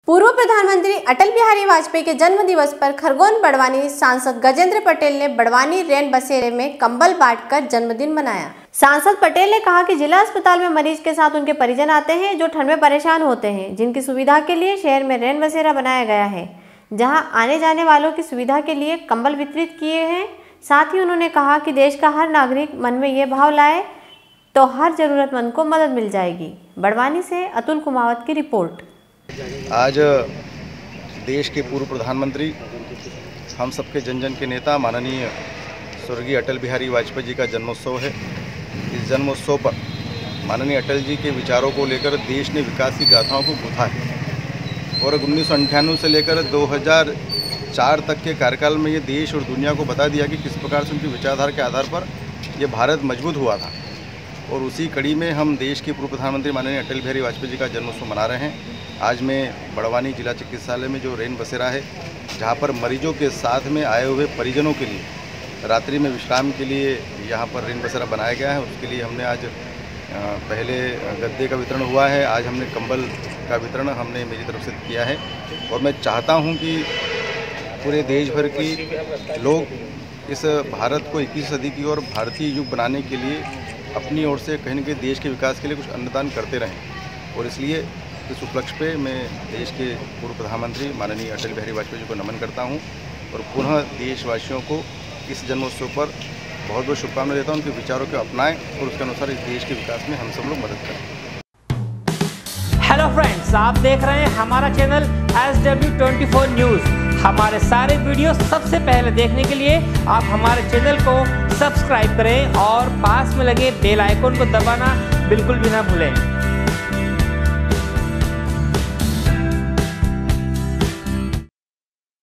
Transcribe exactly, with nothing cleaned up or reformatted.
पूर्व प्रधानमंत्री अटल बिहारी वाजपेयी के जन्म दिवस पर खरगोन बड़वानी सांसद गजेंद्र पटेल ने बड़वानी रैन बसेरे में कंबल बांटकर जन्मदिन मनाया। सांसद पटेल ने कहा कि जिला अस्पताल में मरीज के साथ उनके परिजन आते हैं जो ठंड में परेशान होते हैं, जिनकी सुविधा के लिए शहर में रैन बसेरा बनाया गया है, जहां आने जाने वालों की सुविधा के लिए कंबल वितरित किए हैं। साथ ही उन्होंने कहा कि देश का हर नागरिक मन में ये भाव लाए तो हर जरूरतमंद को मदद मिल जाएगी। बड़वानी से अतुल कुमावत की रिपोर्ट। आज देश के पूर्व प्रधानमंत्री, हम सबके जन जन के नेता माननीय स्वर्गीय अटल बिहारी वाजपेयी जी का जन्मोत्सव है। इस जन्मोत्सव पर माननीय अटल जी के विचारों को लेकर देश ने विकास की गाथाओं को गूंथा है और उन्नीस सौ अंठानवे से लेकर दो हज़ार चार तक के कार्यकाल में ये देश और दुनिया को बता दिया कि किस प्रकार से उनकी विचारधारा के आधार पर ये भारत मजबूत हुआ था। और उसी कड़ी में हम देश के पूर्व प्रधानमंत्री माननीय अटल बिहारी वाजपेयी जी का जन्मोत्सव मना रहे हैं। आज मैं बड़वानी जिला चिकित्सालय में जो रैन बसेरा है, जहां पर मरीजों के साथ में आए हुए परिजनों के लिए रात्रि में विश्राम के लिए यहां पर रैन बसेरा बनाया गया है, उसके लिए हमने आज पहले गद्दे का वितरण हुआ है। आज हमने कंबल का वितरण हमने मेरी तरफ से किया है और मैं चाहता हूं कि पूरे देश भर की लोग इस भारत को इक्कीसवीं सदी की और भारतीय युग बनाने के लिए अपनी ओर से कहीं न कहीं देश के विकास के लिए कुछ अन्नदान करते रहें। और इसलिए इस उपलक्ष्य पे मैं देश के पूर्व प्रधानमंत्री माननीय अटल बिहारी वाजपेयी जी को नमन करता हूं और पुनः देशवासियों को इस जन्मोत्सव पर बहुत बहुत शुभकामनाएं देता हूं। उनके विचारों को अपनाएं और उसके अनुसार इस देश के विकास में हम सब लोग मदद करें। हेलो फ्रेंड्स, आप देख रहे हैं हमारा channel S W twenty four news. हमारे सारे वीडियो सबसे पहले देखने के लिए आप हमारे चैनल को सब्सक्राइब करें और पास में लगे बेल आइकन को दबाना बिल्कुल भी ना भूलें।